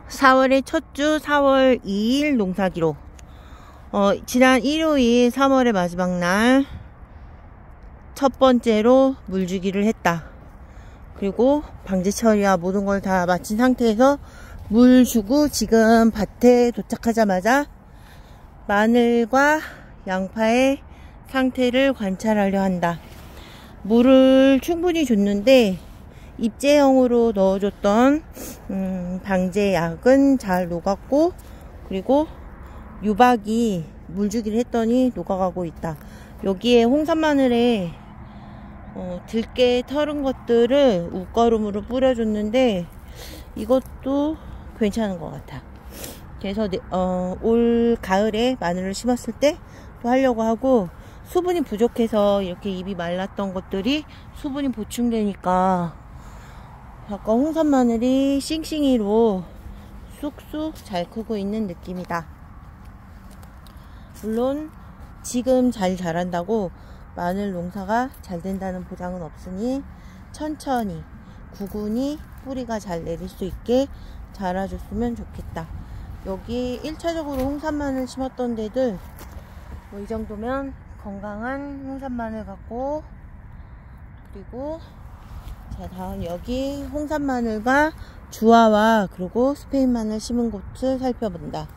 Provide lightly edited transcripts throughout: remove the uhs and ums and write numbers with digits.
4월의 첫 주 4월 2일 농사기록. 지난 일요일 3월의 마지막 날 첫 번째로 물주기를 했다. 그리고 방제 처리와 모든 걸 다 마친 상태에서 물 주고 지금 밭에 도착하자마자 마늘과 양파의 상태를 관찰하려 한다. 물을 충분히 줬는데 입제형으로 넣어줬던 방제약은 잘 녹았고, 그리고 유박이 물주기를 했더니 녹아가고 있다. 여기에 홍산마늘에 들깨 털은 것들을 웃거름으로 뿌려줬는데 이것도 괜찮은 것 같아. 그래서 올 가을에 마늘을 심었을 때 또 하려고 하고, 수분이 부족해서 이렇게 잎이 말랐던 것들이 수분이 보충되니까 약간 홍산마늘이 싱싱이로 쑥쑥 잘 크고 있는 느낌이다. 물론 지금 잘 자란다고 마늘 농사가 잘 된다는 보장은 없으니 천천히 구근히 뿌리가 잘 내릴 수 있게 자라줬으면 좋겠다. 여기 1차적으로 홍산마늘 심었던 데들 이 정도면 건강한 홍산마늘 같고, 그리고 자, 다음 여기 홍산마늘과 주화와 그리고 스페인 마늘 심은 곳을 살펴본다.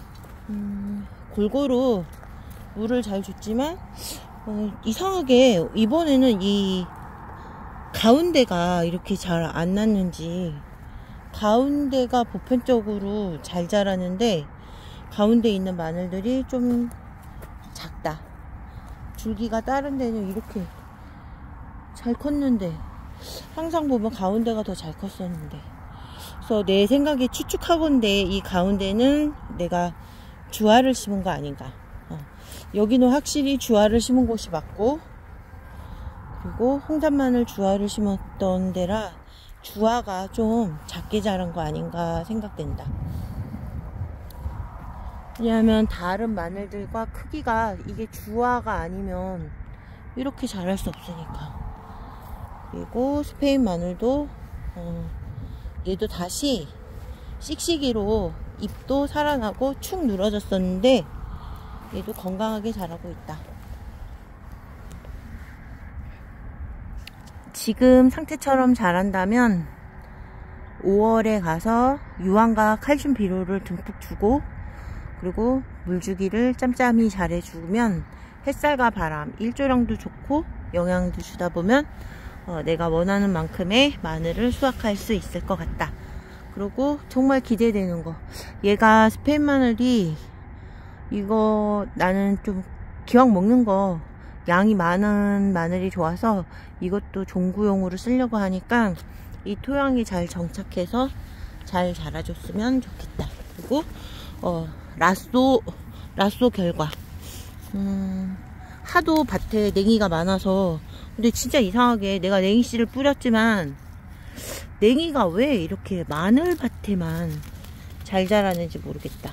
골고루 물을 잘 줬지만 이상하게 이번에는 이 가운데가 이렇게 잘 안 났는지, 가운데가 보편적으로 잘 자라는데 가운데 있는 마늘들이 좀 작다. 줄기가 다른 데는 이렇게 잘 컸는데 항상 보면 가운데가 더 잘 컸었는데, 그래서 내 생각에 추측하건대 이 가운데는 내가 주화를 심은 거 아닌가. 여기는 확실히 주화를 심은 곳이 맞고, 그리고 홍산마늘 주화를 심었던 데라 주화가 좀 작게 자란 거 아닌가 생각된다. 왜냐하면 다른 마늘들과 크기가, 이게 주화가 아니면 이렇게 자랄 수 없으니까. 그리고 스페인 마늘도 얘도 다시 씩씩이로 잎도 살아나고 축 늘어졌었는데 얘도 건강하게 자라고 있다. 지금 상태처럼 자란다면 5월에 가서 유황과 칼슘 비료를 듬뿍 주고, 그리고 물주기를 짬짬이 잘 해주면 햇살과 바람, 일조량도 좋고 영양도 주다 보면 내가 원하는 만큼의 마늘을 수확할 수 있을 것 같다. 그리고 정말 기대되는 거, 얘가 스페인 마늘이, 이거 나는 좀 기왕 먹는 거 양이 많은 마늘이 좋아서 이것도 종구용으로 쓰려고 하니까 이 토양이 잘 정착해서 잘 자라줬으면 좋겠다. 그리고 라쏘 결과, 하도 밭에 냉이가 많아서. 근데 진짜 이상하게 내가 냉이씨를 뿌렸지만 냉이가 왜 이렇게 마늘밭에만 잘 자라는지 모르겠다.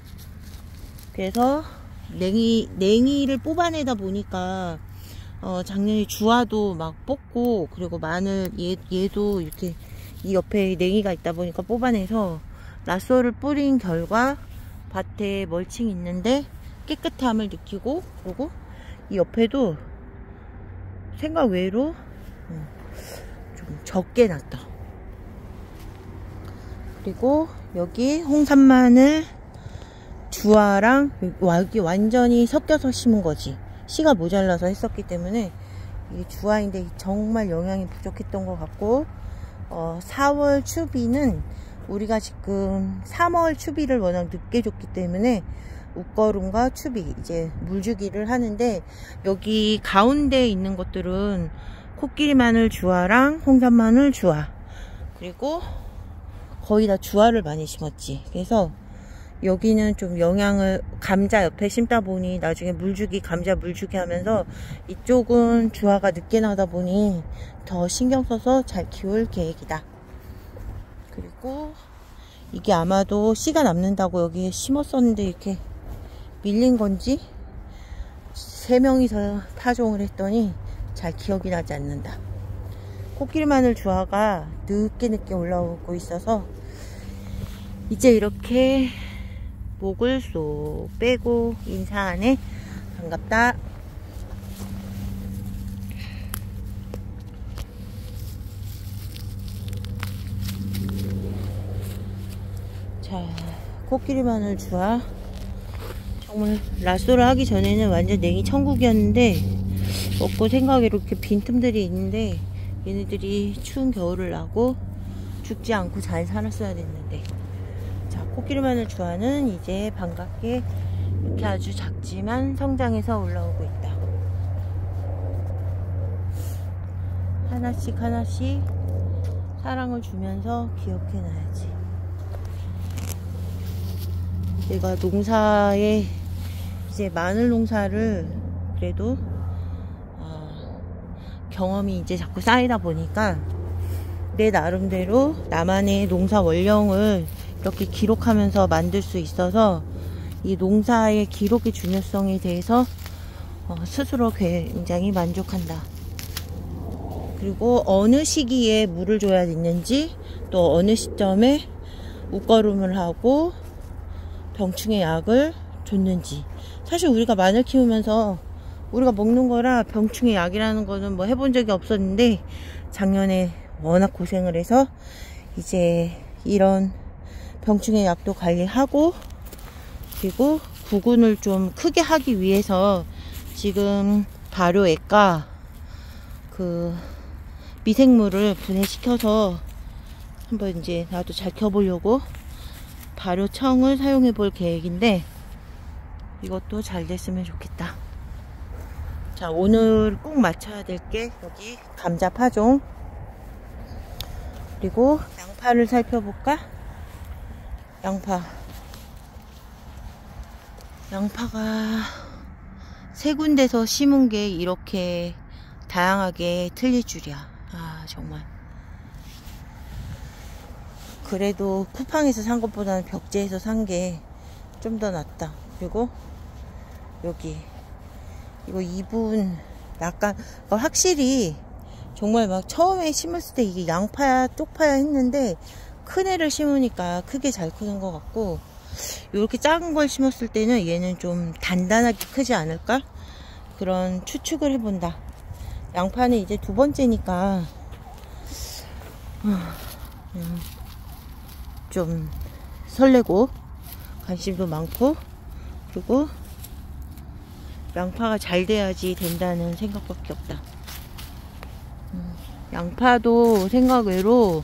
그래서 냉이를 뽑아내다 보니까 작년에 주화도 막 뽑고, 그리고 마늘 얘도 이렇게 이 옆에 냉이가 있다 보니까 뽑아내서 라쏘를 뿌린 결과 밭에 멀칭이 있는데 깨끗함을 느끼고, 그리고 이 옆에도 생각 외로 좀 적게 났다. 그리고 여기 홍산마늘 주화랑 여기 완전히 섞여서 심은 거지. 씨가 모자라서 했었기 때문에 이게 주화인데 정말 영양이 부족했던 것 같고, 4월 추비는 우리가 지금 3월 추비를 워낙 늦게 줬기 때문에 웃거름과 추비, 이제 물주기를 하는데, 여기 가운데 있는 것들은 코끼리 마늘 주화랑 홍산마늘 주화, 그리고 거의 다 주화를 많이 심었지. 그래서 여기는 좀 영양을 감자 옆에 심다 보니 나중에 물주기, 감자 물주기 하면서 이쪽은 주화가 늦게 나다 보니 더 신경 써서 잘 키울 계획이다. 그리고 이게 아마도 씨가 남는다고 여기에 심었었는데 이렇게 밀린 건지 3명이서 파종을 했더니 잘 기억이 나지 않는다. 코끼리 마늘 주화가 늦게 올라오고 있어서 이제 이렇게 목을 쏙 빼고 인사하네. 반갑다. 자, 코끼리 마늘 주화. 정말 라쏘를 하기 전에는 완전 냉이 천국이었는데 먹고 생각에 이렇게 빈틈들이 있는데 얘네들이 추운 겨울을 나고 죽지 않고 잘 살았어야 됐는데. 자, 코끼리 마늘 주화는 이제 반갑게 이렇게 아주 작지만 성장해서 올라오고 있다. 하나씩 하나씩 사랑을 주면서 기억해 놔야지. 내가 농사에 이제 마늘 농사를 그래도 경험이 이제 자꾸 쌓이다 보니까 내 나름대로 나만의 농사 원령을 이렇게 기록하면서 만들 수 있어서 이 농사의 기록의 중요성에 대해서 스스로 굉장히 만족한다. 그리고 어느 시기에 물을 줘야 되는지, 또 어느 시점에 웃거름을 하고 병충해 약을 줬는지. 사실 우리가 마늘 키우면서 우리가 먹는 거라 병충해 약이라는 거는 뭐 해본 적이 없었는데, 작년에 워낙 고생을 해서 이제 이런 병충해 약도 관리하고, 그리고 구근을 좀 크게 하기 위해서 지금 발효액과 그 미생물을 분해시켜서 한번 이제 나도 잘 켜보려고 발효청을 사용해 볼 계획인데, 이것도 잘 됐으면 좋겠다. 자, 오늘 꼭 맞춰야 될 게 여기 감자 파종, 그리고 양파를 살펴볼까? 양파가 세 군데서 심은 게 이렇게 다양하게 틀릴 줄이야. 정말. 그래도 쿠팡에서 산 것보다는 벽지에서 산 게 좀 더 낫다. 그리고 여기 이거 2분 약간 확실히 정말 막 처음에 심었을 때 이게 양파야 쪽파야 했는데 큰 애를 심으니까 크게 잘 크는 것 같고, 이렇게 작은 걸 심었을 때는 얘는 좀 단단하게 크지 않을까? 그런 추측을 해본다. 양파는 이제 두 번째니까 좀 설레고 관심도 많고, 그리고 양파가 잘 돼야지 된다는 생각밖에 없다. 양파도 생각외로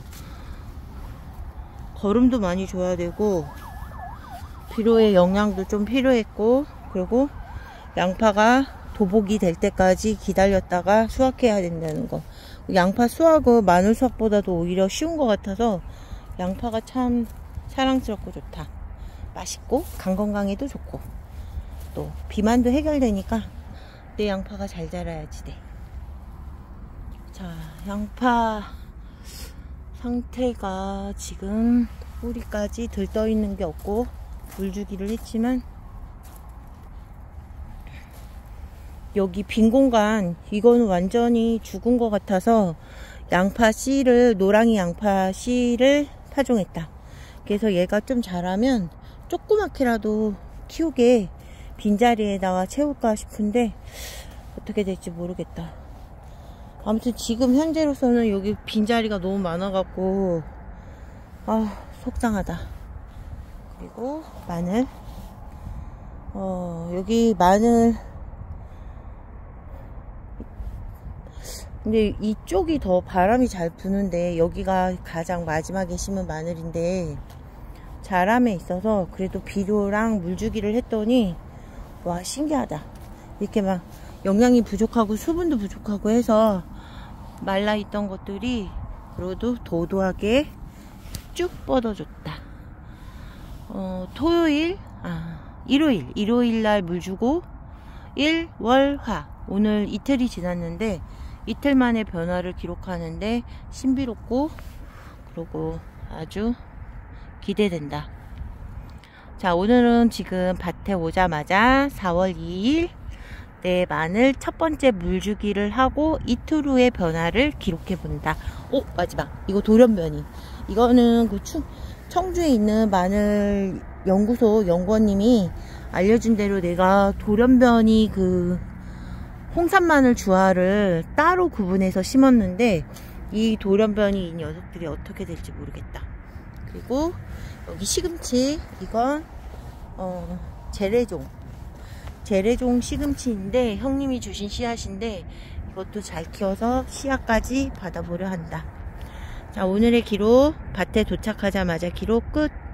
거름도 많이 줘야 되고 비료의 영양도 좀 필요했고, 그리고 양파가 도복이 될 때까지 기다렸다가 수확해야 된다는 거. 양파 수확은 마늘 수확보다도 오히려 쉬운 것 같아서 양파가 참 사랑스럽고 좋다. 맛있고 간 건강에도 좋고 또 비만도 해결되니까 내 양파가 잘 자라야지 돼. 자, 양파 상태가 지금 뿌리까지 들떠 있는 게 없고 물 주기를 했지만, 여기 빈 공간 이거는 완전히 죽은 것 같아서 양파 씨를, 노랑이 양파 씨를 파종했다. 그래서 얘가 좀 자라면 조그맣게라도 키우게 빈자리에다가 채울까 싶은데 어떻게 될지 모르겠다. 아무튼 지금 현재로서는 여기 빈자리가 너무 많아갖고 속상하다. 그리고 마늘, 여기 마늘, 근데 이쪽이 더 바람이 잘 부는데 여기가 가장 마지막에 심은 마늘인데 자람에 있어서 그래도 비료랑 물주기를 했더니 와, 신기하다. 이렇게 막 영양이 부족하고 수분도 부족하고 해서 말라있던 것들이 그래도 도도하게 쭉 뻗어줬다. 일요일 날 물 주고 일월화, 오늘 이틀이 지났는데 이틀 만에 변화를 기록하는데 신비롭고 그리고 아주 기대된다. 자, 오늘은 지금 밭에 오자마자 4월 2일 내 마늘 첫 번째 물주기를 하고 이틀 후의 변화를 기록해 본다. 마지막 이거 돌연변이. 이거는 청주에 있는 마늘 연구소 연구원님이 알려준 대로 내가 돌연변이 그 홍산 마늘 주화를 따로 구분해서 심었는데 이 돌연변이 이 녀석들이 어떻게 될지 모르겠다. 그리고 여기 시금치, 이건 재래종 시금치인데 형님이 주신 씨앗인데 이것도 잘 키워서 씨앗까지 받아보려 한다. 자, 오늘의 기록, 밭에 도착하자마자 기록 끝.